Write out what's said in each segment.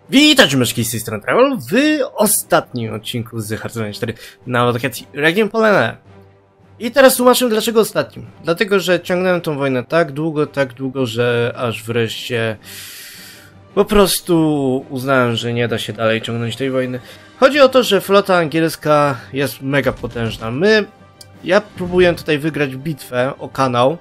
Witajcie myszki z tej strony Travel w ostatnim odcinku z Hearthstone 4 na wakacji Region Polene. I teraz tłumaczę dlaczego ostatnim. Dlatego, że ciągnąłem tą wojnę tak długo, że aż wreszcie po prostu uznałem, że nie da się dalej ciągnąć tej wojny. Chodzi o to, że flota angielska jest mega potężna. Ja próbuję tutaj wygrać bitwę o kanał.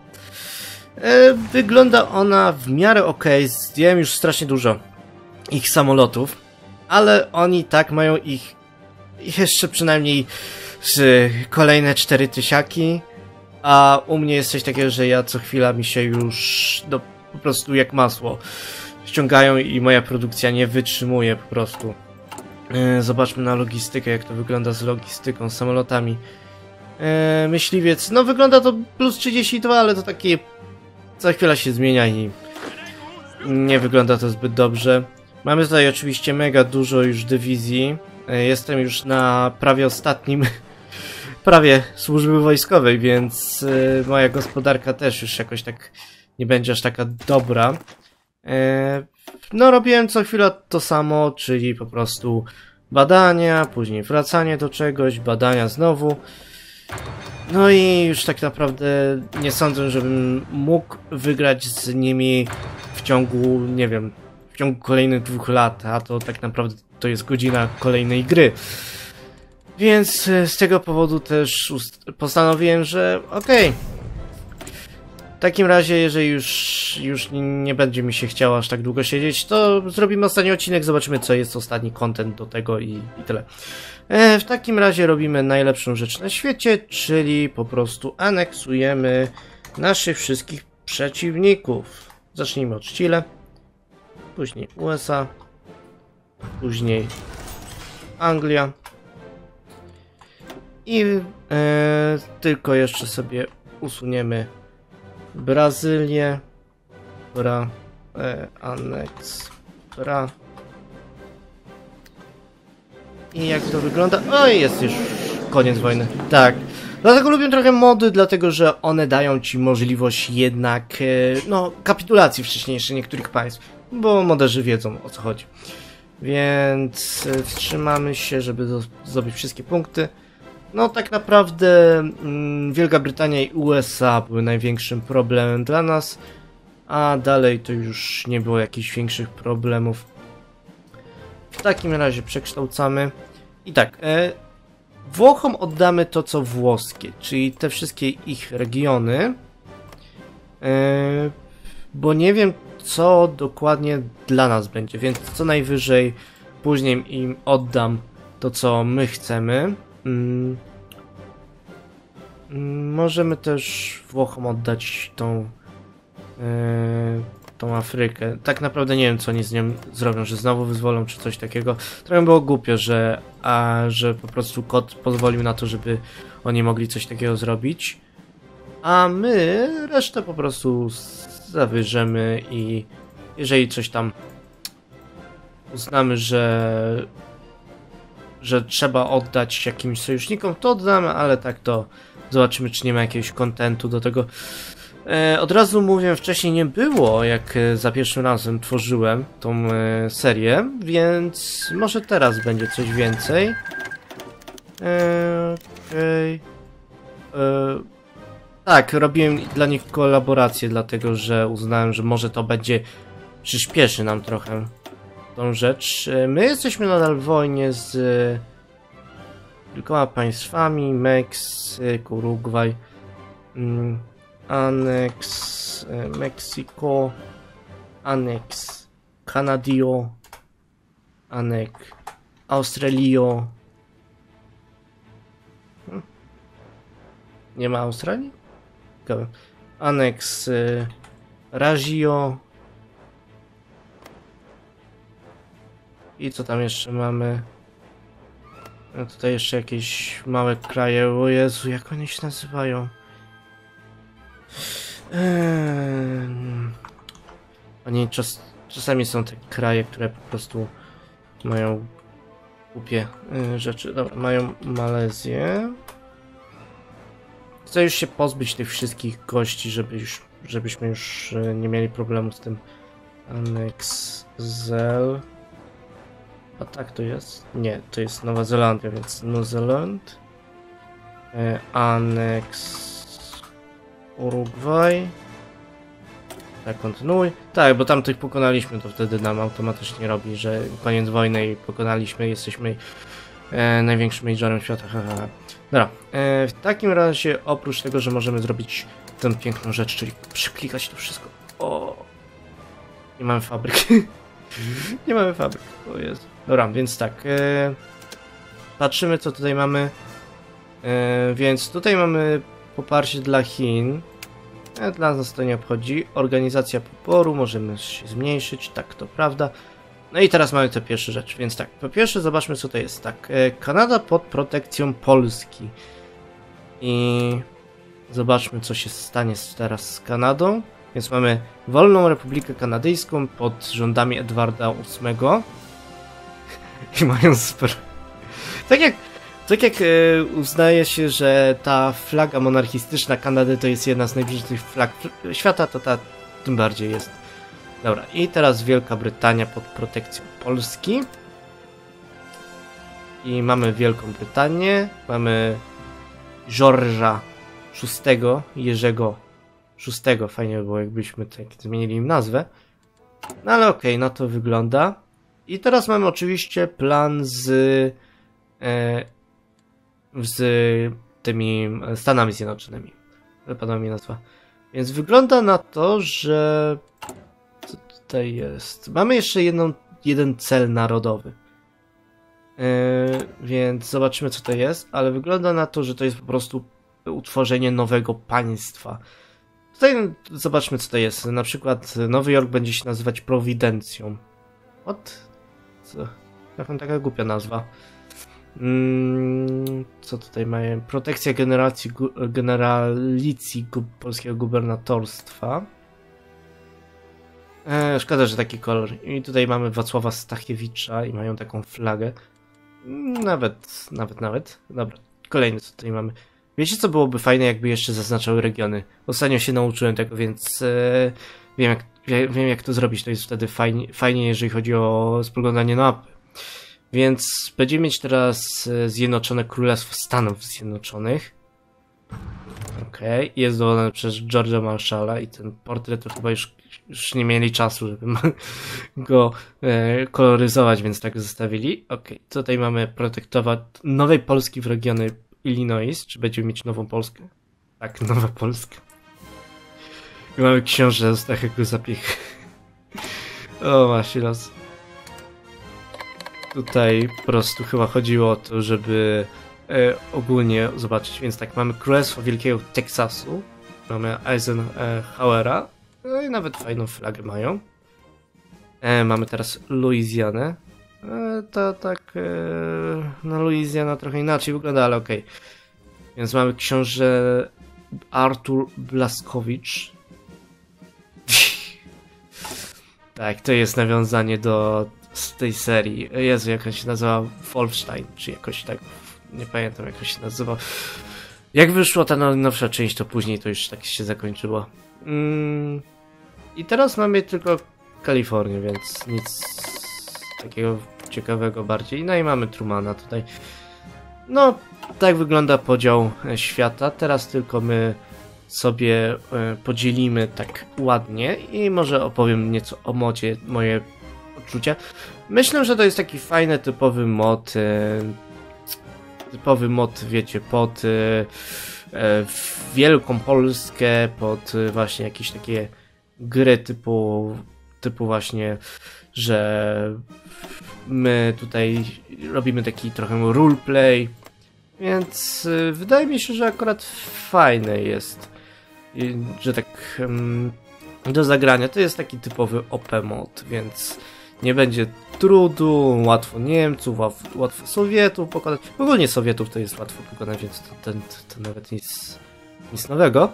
Wygląda ona w miarę ok, zdjąłem już strasznie dużo ich samolotów, ale oni tak mają ich jeszcze przynajmniej z kolejne 4 tysiaki, a u mnie jest coś takiego, że ja co chwila mi się już po prostu jak masło ściągają i moja produkcja nie wytrzymuje po prostu. Zobaczmy na logistykę, jak to wygląda z logistyką, z samolotami. Myśliwiec, no wygląda to plus 32, ale to takie za chwila się zmienia i nie wygląda to zbyt dobrze. Mamy tutaj oczywiście mega dużo już dywizji. Jestem już na prawie ostatnim prawie służby wojskowej, więc moja gospodarka też już jakoś tak nie będzie aż taka dobra. No robiłem co chwila to samo, czyli po prostu badania, później wracanie do czegoś, badania znowu. No i już tak naprawdę nie sądzę, żebym mógł wygrać z nimi w ciągu, nie wiem, w ciągu kolejnych 2 lat, a to tak naprawdę to jest godzina kolejnej gry. Więc z tego powodu też postanowiłem, że okej. W takim razie, jeżeli już nie będzie mi się chciało aż tak długo siedzieć, to zrobimy ostatni odcinek, zobaczymy co jest ostatni content do tego i tyle. W takim razie robimy najlepszą rzecz na świecie, czyli po prostu aneksujemy naszych wszystkich przeciwników. Zacznijmy od Chile, później USA, później Anglia i tylko jeszcze sobie usuniemy Brazylię, aneks, i jak to wygląda? Oj, jest już koniec wojny. Tak. Dlatego lubię trochę mody, dlatego że one dają ci możliwość jednak, no, kapitulacji wcześniejszej niektórych państw. Bo moderzy wiedzą o co chodzi. Więc wstrzymamy się, żeby zdobyć wszystkie punkty. No tak naprawdę Wielka Brytania i USA były największym problemem dla nas. A dalej to już nie było jakichś większych problemów. W takim razie przekształcamy. I tak, Włochom oddamy to co włoskie, czyli te wszystkie ich regiony. Bo nie wiem co dokładnie dla nas będzie, więc co najwyżej później im oddam to co my chcemy. Możemy też Włochom oddać tą Afrykę. Tak naprawdę nie wiem co oni z nią zrobią, że znowu wyzwolą czy coś takiego. Trochę było głupio, że po prostu kod pozwolił na to, żeby oni mogli coś takiego zrobić. A my resztę po prostu zawyżemy i jeżeli coś tam uznamy, że trzeba oddać jakimś sojusznikom, to oddamy, ale tak to zobaczymy, czy nie ma jakiegoś kontentu do tego. Od razu mówię, wcześniej nie było, jak za pierwszym razem tworzyłem tą serię, więc może teraz będzie coś więcej. Tak, robiłem dla nich kolaborację, dlatego że uznałem, że może to przyspieszy nam trochę tą rzecz. My jesteśmy nadal w wojnie z kilkoma państwami, Meksyk, Urugwaj, aneks Meksyko, aneks Kanadio, aneks Australio. Nie ma Australii? Ciekawe. Aneks Ragio. I co tam jeszcze mamy? No tutaj jeszcze jakieś małe kraje. O Jezu, jak one się nazywają? Oni czasami są te kraje, które po prostu mają głupie rzeczy. Dobra, mają Malezję. Chcę już się pozbyć tych wszystkich gości, żebyśmy już nie mieli problemu z tym. Aneks Zel. Tak to jest? Nie, to jest Nowa Zelandia, więc New Zealand. Aneks Urugwaj. Tak, kontynuuj. Tak, bo tamtych pokonaliśmy, to wtedy nam automatycznie robi, że koniec wojny i pokonaliśmy, jesteśmy największym majorem świata. Dobra, w takim razie oprócz tego, że możemy zrobić tę piękną rzecz, czyli przyklikać to wszystko. O, nie mamy fabryk. Nie mamy fabryk, o jest. Dobra, więc tak, patrzymy co tutaj mamy. Więc tutaj mamy poparcie dla Chin. Dla nas to nie obchodzi. Organizacja poboru, możemy się zmniejszyć, tak to prawda. No i teraz mamy tę pierwszą rzecz, więc tak, po pierwsze zobaczmy co to jest. Tak, Kanada pod protekcją Polski. I zobaczmy co się stanie teraz z Kanadą. Więc mamy Wolną Republikę Kanadyjską pod rządami Edwarda VIII. I mają super... Tak jak uznaje się, że ta flaga monarchistyczna Kanady to jest jedna z najbliższych flag świata, to ta tym bardziej jest. Dobra, i teraz Wielka Brytania pod protekcją Polski. I mamy Wielką Brytanię, mamy George'a VI, Jerzego VI, fajnie by było jakbyśmy tak zmienili im nazwę. No ale okej, no to wygląda. I teraz mamy oczywiście plan z tymi Stanami Zjednoczonymi. Wypadła mi nazwa. Więc wygląda na to, że... Co tutaj jest? Mamy jeszcze jeden cel narodowy. Więc zobaczymy co to jest, ale wygląda na to, że to jest po prostu utworzenie nowego państwa. Tutaj zobaczmy co to jest. Na przykład Nowy Jork będzie się nazywać Prowidencją. What? Co? Jaka taka głupia nazwa. Co tutaj mają? Protekcja generalicji polskiego gubernatorstwa. Szkoda, że taki kolor. I tutaj mamy Wacława Stachiewicza i mają taką flagę. Nawet. Dobra, kolejny co tutaj mamy. Wiecie co byłoby fajne, jakby jeszcze zaznaczały regiony? Ostatnio się nauczyłem tego, więc wiem jak to zrobić. To jest wtedy fajnie jeżeli chodzi o spoglądanie na mapy. Więc będziemy mieć teraz Zjednoczone Królestwo Stanów Zjednoczonych. Okej, jest dowolony przez George'a Marshalla i ten portret to chyba już nie mieli czasu, żeby go koloryzować, więc tak zostawili. Okej, tutaj mamy protektować nowej Polski w regionie Illinois. Czy będziemy mieć nową Polskę? Tak, nowa Polska. I mamy książę z takiego zapiech. O, właśnie los. Tutaj po prostu chyba chodziło o to, żeby ogólnie zobaczyć, więc tak, mamy Królestwo Wielkiego Teksasu, mamy Eisenhowera, no i nawet fajną flagę mają. Mamy teraz Luizjanę, to tak, no Luizjana trochę inaczej wygląda, ale okej. Więc mamy książę Artur Blaskowicz. Tak, to jest nawiązanie z tej serii. Jezu, jak on się nazywa? Wolfstein, czy jakoś tak. Nie pamiętam, jak on się nazywa. Jak wyszła ta nowsza część, to później to już tak się zakończyło. I teraz mamy tylko Kalifornię, więc nic takiego ciekawego bardziej. No i mamy Trumana tutaj. No, tak wygląda podział świata. Teraz tylko my sobie podzielimy tak ładnie i może opowiem nieco o modzie, moje odczucia. Myślę, że to jest taki fajny, typowy mod, wiecie, pod Wielką Polskę, pod właśnie jakieś takie gry typu właśnie, że my tutaj robimy taki trochę roleplay, więc wydaje mi się, że akurat fajne jest, że tak do zagrania. To jest taki typowy OP mod, więc nie będzie trudu, łatwo Niemców, łatwo Sowietów pokonać. Ogólnie Sowietów to jest łatwo pokonać, więc to nawet nic nowego.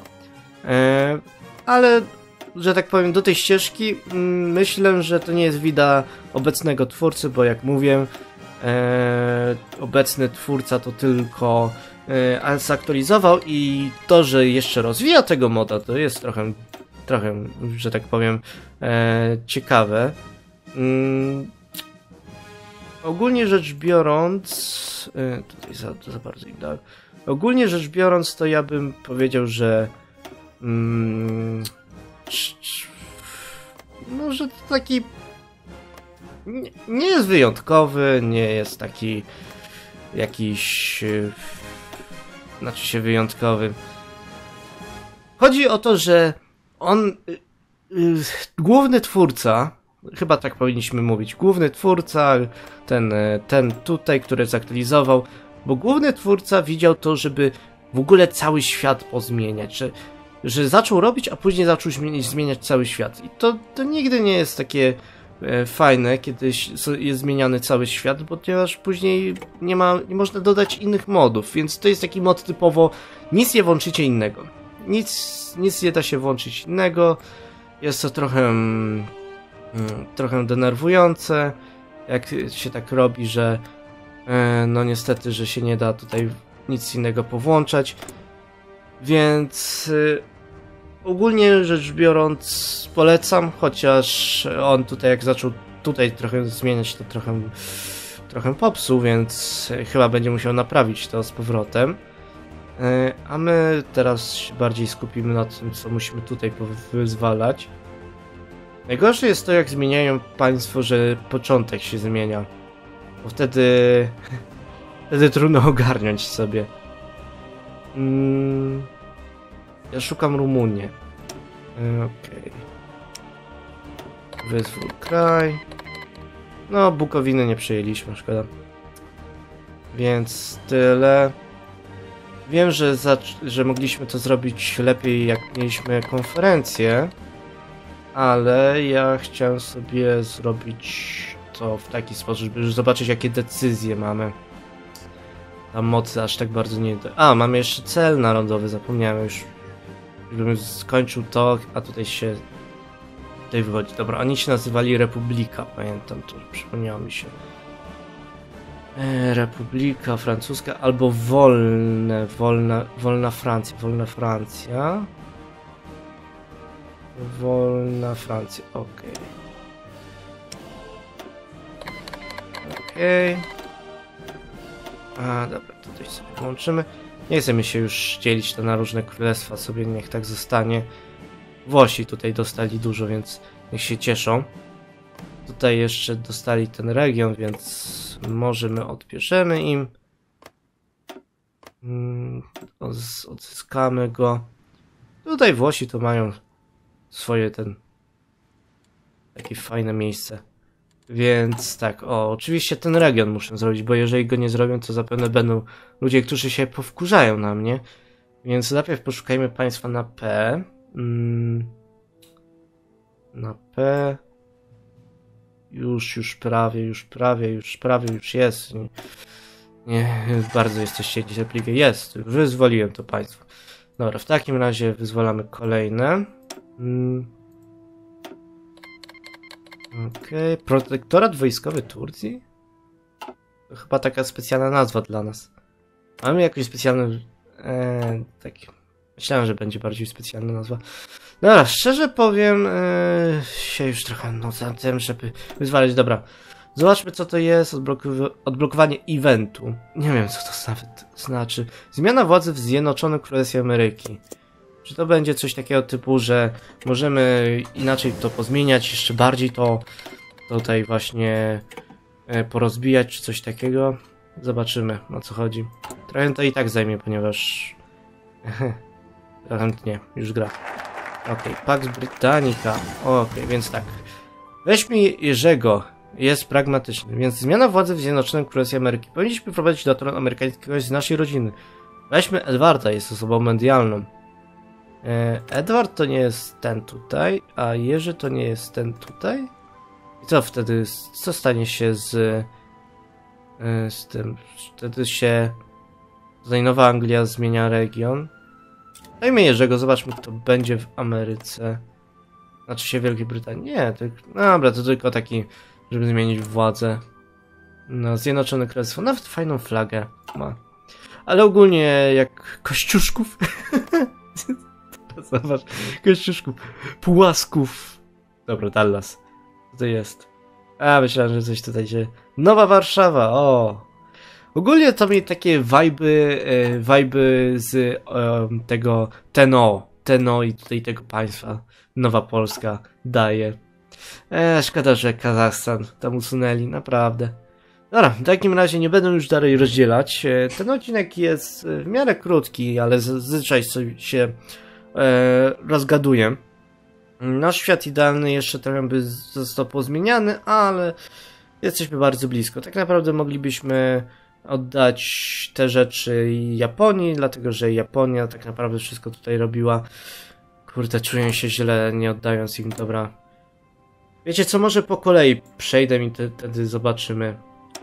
Ale, że tak powiem, do tej ścieżki myślę, że to nie jest wina obecnego twórcy, bo jak mówię, obecny twórca to tylko zaktualizował i to, że jeszcze rozwija tego moda, to jest trochę, że tak powiem, ciekawe. ogólnie rzecz biorąc... tutaj za bardzo im dałem. Ogólnie rzecz biorąc, to ja bym powiedział, że... no, że to taki... Nie jest wyjątkowy, nie jest taki... jakiś... znaczy się wyjątkowy. Chodzi o to, że on... główny twórca... Chyba tak powinniśmy mówić. Główny twórca, ten tutaj, który zaktualizował, bo główny twórca widział to, żeby w ogóle cały świat pozmieniać, że zaczął robić, a później zaczął zmieniać cały świat. I to nigdy nie jest takie fajne, kiedy jest zmieniany cały świat, ponieważ później nie można dodać innych modów, więc to jest taki mod typowo nic nie włączycie innego. Nic nie da się włączyć innego. Jest to trochę denerwujące, jak się tak robi, że no niestety, że się nie da tutaj nic innego powłączać, więc ogólnie rzecz biorąc polecam, chociaż on tutaj jak zaczął tutaj trochę zmieniać, to trochę popsuł, więc chyba będzie musiał naprawić to z powrotem. A my teraz się bardziej skupimy na tym, co musimy tutaj wyzwalać. Najgorsze jest to, jak zmieniają państwo, że początek się zmienia. Bo wtedy trudno ogarnąć sobie. Ja szukam Rumunię. Okej. Wyzwól kraj. No, Bukowiny nie przejęliśmy, szkoda. Więc tyle. Wiem, że mogliśmy to zrobić lepiej, jak mieliśmy konferencję. Ale ja chciałem sobie zrobić to w taki sposób, żeby zobaczyć, jakie decyzje mamy. Tam mocy aż tak bardzo nie... A, mamy jeszcze cel narodowy, zapomniałem już. Żebym skończył to, a tutaj wychodzi. Dobra, oni się nazywali Republika, pamiętam, to przypomniało mi się. Republika Francuska albo Wolna Francja, Wolna Francja, okej. A, dobra, tutaj sobie włączymy. Nie chcemy się już dzielić to na różne królestwa, sobie niech tak zostanie. Włosi tutaj dostali dużo, więc niech się cieszą. Tutaj jeszcze dostali ten region, więc może my odbierzemy im. Odzyskamy go. Tutaj Włosi to mają swoje takie fajne miejsce. Więc tak, oczywiście ten region muszę zrobić, bo jeżeli go nie zrobią, to zapewne będą ludzie, którzy się powkurzają na mnie. Więc najpierw poszukajmy państwa na P. Na P. Już prawie jest. Nie, bardzo jesteście niecierpliwie. Jest, wyzwoliłem to państwo. Dobra, w takim razie wyzwalamy kolejne. Okej, protektorat wojskowy Turcji? To chyba taka specjalna nazwa dla nas. Mamy jakąś specjalną... Myślałem, że będzie bardziej specjalna nazwa. Dobra, szczerze powiem, się już trochę nudzę tym, żeby wyzwalać. Dobra, zobaczmy, co to jest. Odblokowanie eventu. Nie wiem, co to nawet znaczy. Zmiana władzy w Zjednoczonym Królestwie Ameryki. Czy to będzie coś takiego typu, że możemy inaczej to pozmieniać, jeszcze bardziej to tutaj właśnie porozbijać, czy coś takiego? Zobaczymy, o co chodzi. Trochę to i tak zajmie, ponieważ... chętnie, już gra. Okej, Pax Britannica. Okej, więc tak. Weźmy Jerzego. Jest pragmatyczny, więc zmiana władzy w Zjednoczonym Królestwie Ameryki. Powinniśmy prowadzić do tronu amerykańskiego z naszej rodziny. Weźmy Edwarda, jest osobą medialną. Edward to nie jest ten tutaj, a Jerzy to nie jest ten tutaj. I co wtedy, co stanie się z tym? Wtedy się tutaj Nowa Anglia zmienia region. Dajmy Jerzego, zobaczmy, kto będzie w Ameryce. Znaczy się Wielkiej Brytanii. Nie, dobra, to tylko taki, żeby zmienić władzę. No, Zjednoczone Królestwo, nawet fajną flagę ma. Ale ogólnie jak Kościuszków. Zobacz, Kościuszków, Pułasków. Dobra, Dallas. Co to jest? A, myślałem, że coś tutaj się... Nowa Warszawa, o! Ogólnie to mi takie wajby z tego Teno i tutaj tego państwa Nowa Polska daje. Szkoda, że Kazachstan tam usunęli, naprawdę. Dobra, w takim razie nie będę już dalej rozdzielać. Ten odcinek jest w miarę krótki, ale zazwyczaj się rozgaduję. Nasz świat idealny jeszcze trochę by został pozmieniany, ale jesteśmy bardzo blisko. Tak naprawdę moglibyśmy oddać te rzeczy Japonii, dlatego że Japonia tak naprawdę wszystko tutaj robiła. Kurde, czuję się źle, nie oddając im, dobra. Wiecie co, może po kolei przejdę i wtedy zobaczymy.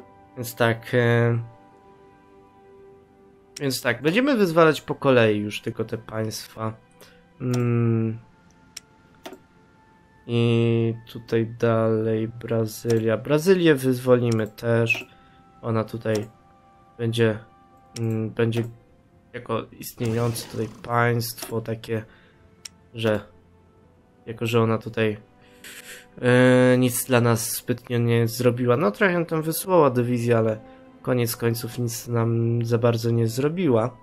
Więc tak, będziemy wyzwalać po kolei już tylko te państwa. I tutaj dalej Brazylia. Brazylię wyzwolimy też. Ona tutaj będzie jako istniejące tutaj państwo takie, że jako że ona tutaj nic dla nas zbytnio nie zrobiła. No trochę tam wysłała dywizję, ale koniec końców nic nam za bardzo nie zrobiła.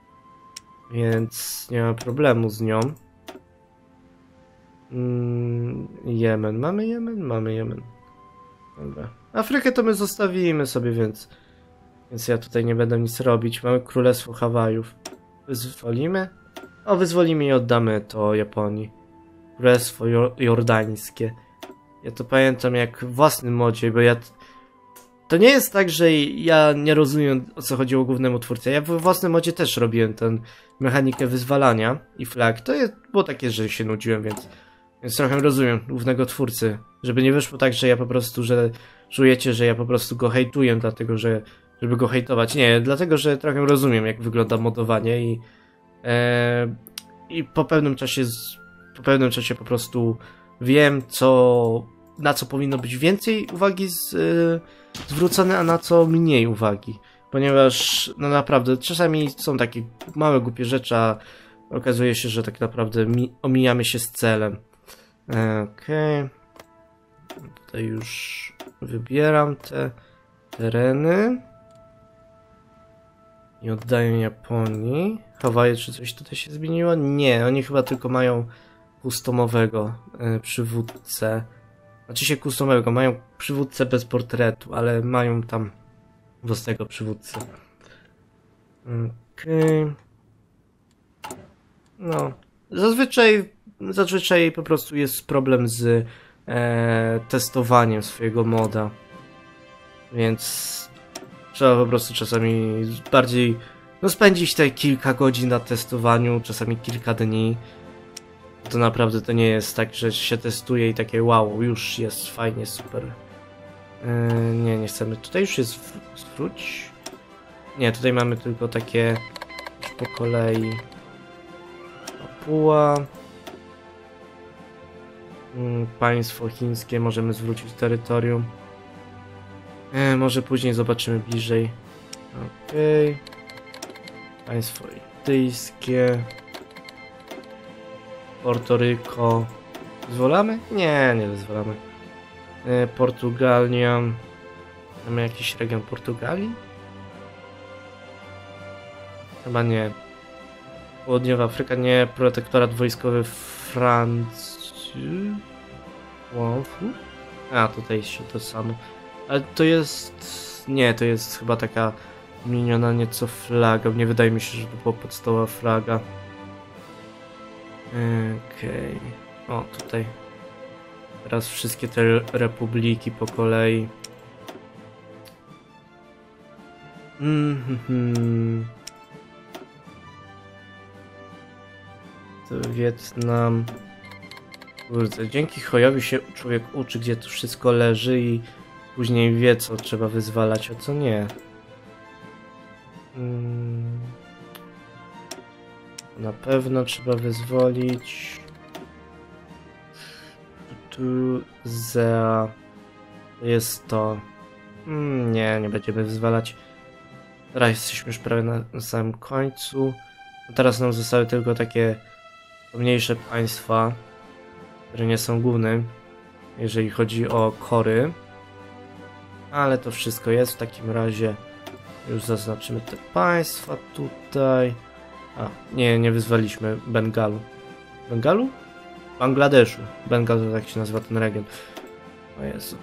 Więc nie ma problemu z nią. Jemen. Mamy Jemen? Mamy Jemen. Dobra. Afrykę to my zostawimy sobie, więc ja tutaj nie będę nic robić. Mamy Królestwo Hawajów. Wyzwolimy? O, wyzwolimy i oddamy to Japonii. Królestwo Jordańskie. Ja to pamiętam jak w własnym modzie, bo to nie jest tak, że ja nie rozumiem, o co chodziło głównemu twórcy. Ja w własnym modzie też robiłem tę mechanikę wyzwalania i flag. Było takie, że się nudziłem, więc trochę rozumiem głównego twórcy. Żeby nie wyszło tak, że ja po prostu, że czujecie, że ja po prostu go hejtuję, dlatego że żeby go hejtować. Nie, dlatego że trochę rozumiem, jak wygląda modowanie i po pewnym czasie po prostu wiem, na co powinno być więcej uwagi zwrócone, a na co mniej uwagi. Ponieważ, no naprawdę, czasami są takie małe, głupie rzeczy, a okazuje się, że tak naprawdę omijamy się z celem. Okej. Tutaj już wybieram te tereny. I oddaję Japonii. Hawaje, czy coś tutaj się zmieniło? Nie, oni chyba tylko mają customowego przywódcę. Znaczy się customowego, mają przywódcę bez portretu, ale mają tam własnego przywódcę. Okej. No, zazwyczaj po prostu jest problem z testowaniem swojego moda. Więc trzeba po prostu czasami bardziej spędzić te kilka godzin na testowaniu, czasami kilka dni. To naprawdę to nie jest tak, że się testuje i takie wow, już jest fajnie, super. Nie chcemy. Tutaj już jest zwróć. Nie, tutaj mamy tylko takie już po kolei. Papua. Państwo chińskie, możemy zwrócić terytorium. Może później zobaczymy bliżej. Okej. Państwo indyjskie. Portoryko. Zwolamy? Nie wyzwalamy. Portugalia. Mamy jakiś region Portugalii? Chyba nie. Południowa Afryka, nie. Protektorat wojskowy Francji. A, tutaj się to samo. Ale to jest... Nie, to jest chyba taka zmieniona nieco flaga. Nie wydaje mi się, że to była podstawowa flaga. Okej. O, tutaj. Teraz wszystkie te republiki po kolei. To Wietnam. Kurde, dzięki Hojowi się człowiek uczy, gdzie to wszystko leży i później wie, co trzeba wyzwalać, a co nie. Na pewno trzeba wyzwolić. To jest to. Nie będziemy wyzwalać. Teraz jesteśmy już prawie na samym końcu. Teraz nam zostały tylko takie mniejsze państwa, które nie są główne, jeżeli chodzi o kory. Ale to wszystko jest w takim razie. Już zaznaczymy te państwa tutaj. A, nie wyzwaliśmy Bengalu. Bengalu? Bangladeszu. Bengal to tak się nazywa ten region. O Jezu.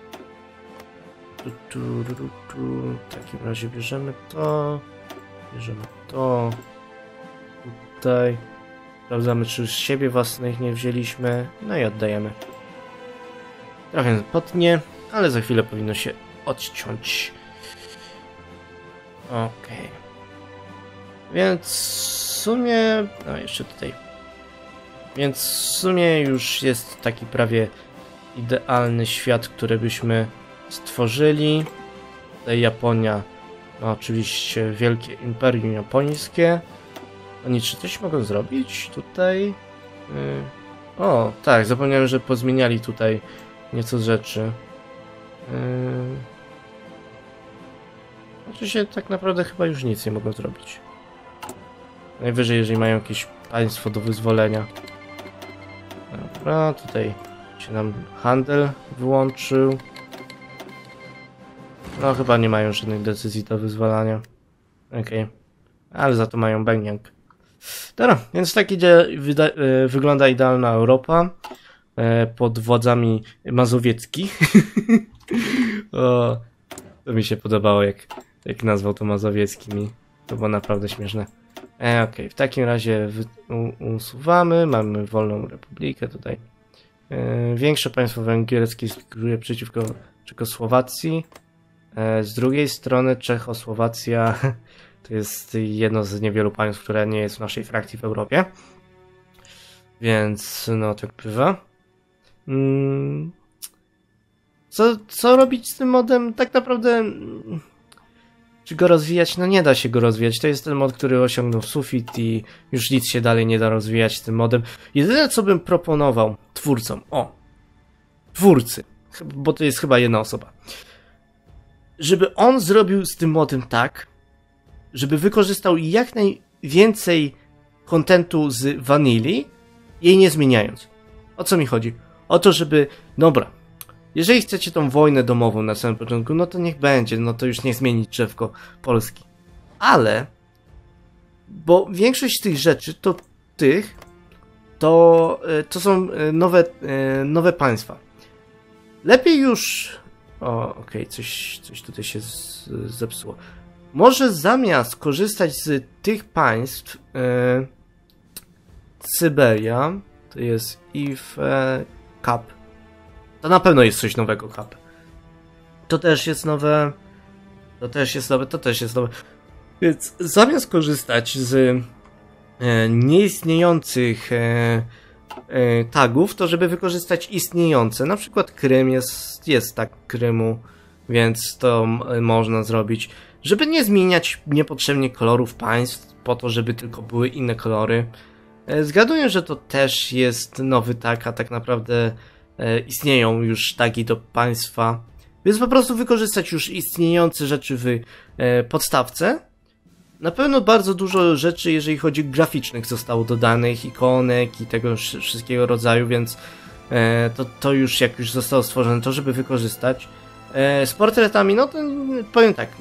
W takim razie bierzemy to. Bierzemy to. Tutaj. Sprawdzamy, czy z siebie własnych nie wzięliśmy. No i oddajemy. Trochę potnie, ale za chwilę powinno się odciąć. Okej. Więc w sumie... No jeszcze tutaj. Więc w sumie już jest taki prawie idealny świat, który byśmy stworzyli. Tutaj Japonia, no oczywiście wielkie imperium japońskie. Oni czy coś mogą zrobić tutaj? O, tak, zapomniałem, że pozmieniali tutaj nieco rzeczy. Oczywiście tak naprawdę chyba już nic nie mogą zrobić. Najwyżej, jeżeli mają jakieś państwo do wyzwolenia. Dobra, tutaj się nam handel wyłączył. No chyba nie mają żadnych decyzji do wyzwalania. Okej. Ale za to mają Bengiang. Dobra, więc tak wygląda idealna Europa. Pod władzami mazowieckich. O, to mi się podobało, jak nazwał to mazowieckimi. To było naprawdę śmieszne. Okej, w takim razie usuwamy. Mamy wolną republikę tutaj. Większe państwo węgierskie skieruje przeciwko Czechosłowacji. Z drugiej strony Czechosłowacja to jest jedno z niewielu państw, które nie jest w naszej frakcji w Europie. Więc no tak bywa. Co robić z tym modem? Tak naprawdę... Czy go rozwijać? No nie da się go rozwijać. To jest ten mod, który osiągnął sufit i już nic się dalej nie da rozwijać tym modem. Jedyne co bym proponował twórcom, twórcy, bo to jest chyba jedna osoba, żeby on zrobił z tym modem tak, żeby wykorzystał jak najwięcej kontentu z vanilli, jej nie zmieniając. O co mi chodzi? O to, żeby, dobra, jeżeli chcecie tą wojnę domową na samym początku, no to niech będzie, no to już niech zmieni drzewko Polski. Ale, bo większość tych rzeczy to są nowe państwa. Lepiej już... Okej, coś tutaj się zepsuło. Może zamiast korzystać z tych państw Syberia, to jest Kap. To na pewno jest coś nowego, Kap. To też jest nowe. To też jest nowe, to też jest nowe. Więc zamiast korzystać z nieistniejących tagów, to żeby wykorzystać istniejące. Na przykład Krym jest tak Krymu, więc to można zrobić. Żeby nie zmieniać niepotrzebnie kolorów państw, po to, żeby tylko były inne kolory. Zgaduję, że to też jest nowy tag, a tak naprawdę istnieją już tagi do państwa. Więc po prostu wykorzystać już istniejące rzeczy w podstawce. Na pewno bardzo dużo rzeczy, jeżeli chodzi o graficznych, zostało dodanych, ikonek i tego wszystkiego rodzaju, więc to już jak już zostało stworzone, to żeby wykorzystać. Z portretami, no to powiem tak,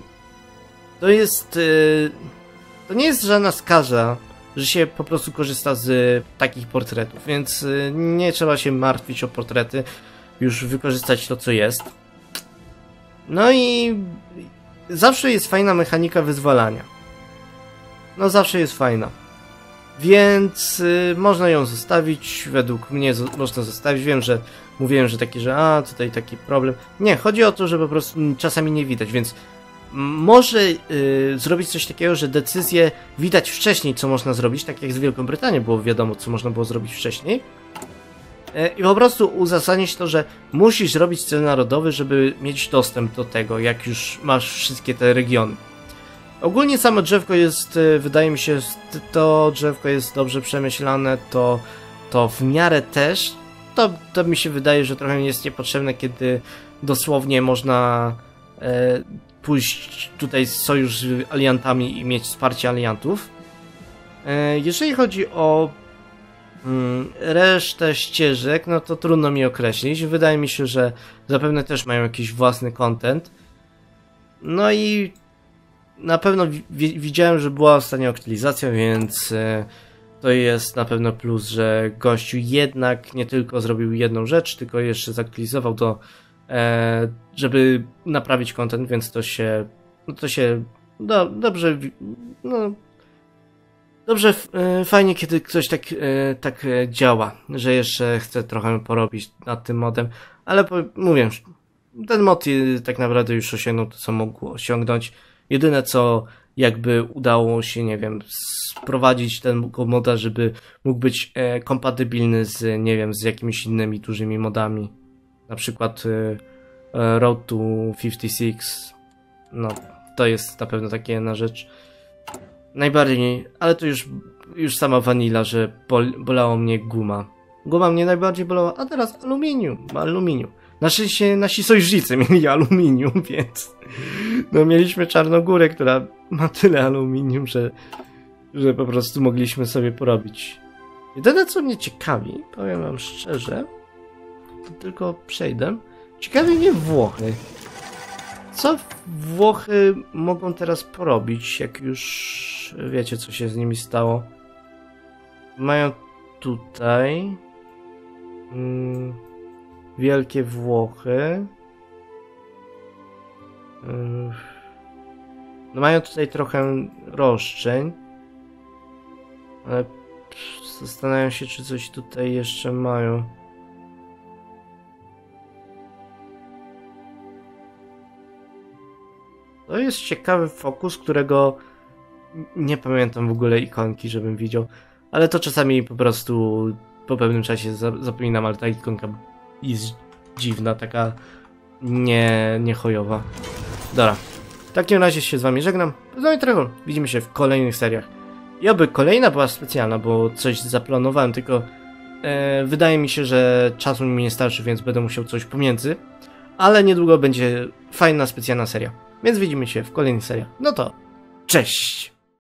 to nie jest żadna skaza, że się po prostu korzysta z takich portretów, więc nie trzeba się martwić o portrety, już wykorzystać to co jest. No i zawsze jest fajna mechanika wyzwalania. No zawsze jest fajna. Więc można ją zostawić, według mnie można zostawić. Wiem, że mówiłem, że tutaj taki problem. Nie, chodzi o to, że po prostu czasami nie widać, więc może zrobić coś takiego, że decyzję widać wcześniej, co można zrobić, tak jak z Wielką Brytanią było wiadomo, co można było zrobić wcześniej. I po prostu uzasadnić to, że musisz robić cel narodowy, żeby mieć dostęp do tego, jak już masz wszystkie te regiony. Ogólnie samo drzewko jest, wydaje mi się, to drzewko jest dobrze przemyślane, to w miarę też. To mi się wydaje, że trochę jest niepotrzebne, kiedy dosłownie można pójść tutaj z sojusz z aliantami i mieć wsparcie aliantów. Jeżeli chodzi o Resztę ścieżek, no to trudno mi określić. Wydaje mi się, że zapewne też mają jakiś własny content. No i na pewno widziałem, że była ostatnia aktualizacja, więc to jest na pewno plus, że gościu jednak nie tylko zrobił jedną rzecz, tylko jeszcze zaktualizował to, żeby naprawić content, więc dobrze, no, dobrze, fajnie, kiedy ktoś tak działa, że jeszcze chce trochę porobić nad tym modem, ale mówię, ten mod tak naprawdę już osiągnął to, co mógł osiągnąć. Jedyne, co jakby udało się, nie wiem, sprowadzić ten moda, żeby mógł być kompatybilny z, nie wiem, z jakimiś innymi dużymi modami. Na przykład Road to 56. No, to jest na pewno taka jedna rzecz. Najbardziej, ale to już sama vanilla, że bolało mnie guma. Guma mnie najbardziej bolała, a teraz aluminium. Na szczęście nasi sojusznicy mieli aluminium, więc no mieliśmy Czarnogórę, która ma tyle aluminium, że po prostu mogliśmy sobie porobić. Jedyne, co mnie ciekawi, powiem wam szczerze, to tylko przejdę, ciekawi mnie Włochy. Co Włochy mogą teraz porobić, jak już wiecie, co się z nimi stało? Mają tutaj Wielkie Włochy. No mają tutaj trochę roszczeń. Ale zastanawiam się, czy coś tutaj jeszcze mają. To jest ciekawy fokus, którego nie pamiętam w ogóle ikonki, żebym widział. Ale to czasami po prostu po pewnym czasie zapominam, ale ta ikonka jest dziwna, taka niechojowa. Dobra, w takim razie się z wami żegnam. Z wami Trechol. Widzimy się w kolejnych seriach. I oby kolejna była specjalna, bo coś zaplanowałem, tylko wydaje mi się, że czasu mi nie starczy, więc będę musiał coś pomiędzy. Ale niedługo będzie fajna, specjalna seria. Więc widzimy się w kolejnych seriach. No to cześć!